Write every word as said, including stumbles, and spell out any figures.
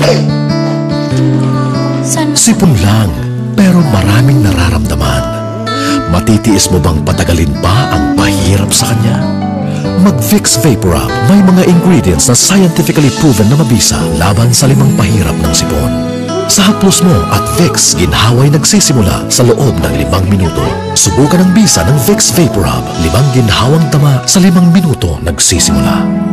Sipon lang, pero maraming nararamdaman. Matitiis mo bang patagalin pa ang pahirap sa kanya? Mag-Vicks Vaporub, may mga ingredients na scientifically proven na mabisa laban sa limang pahirap ng sipon. Sa haplos mo at Vicks, ginhaway nagsisimula sa loob ng limang minuto. Subukan ang bisa ng Vicks Vaporub, limang ginhawang dama sa limang minuto nagsisimula.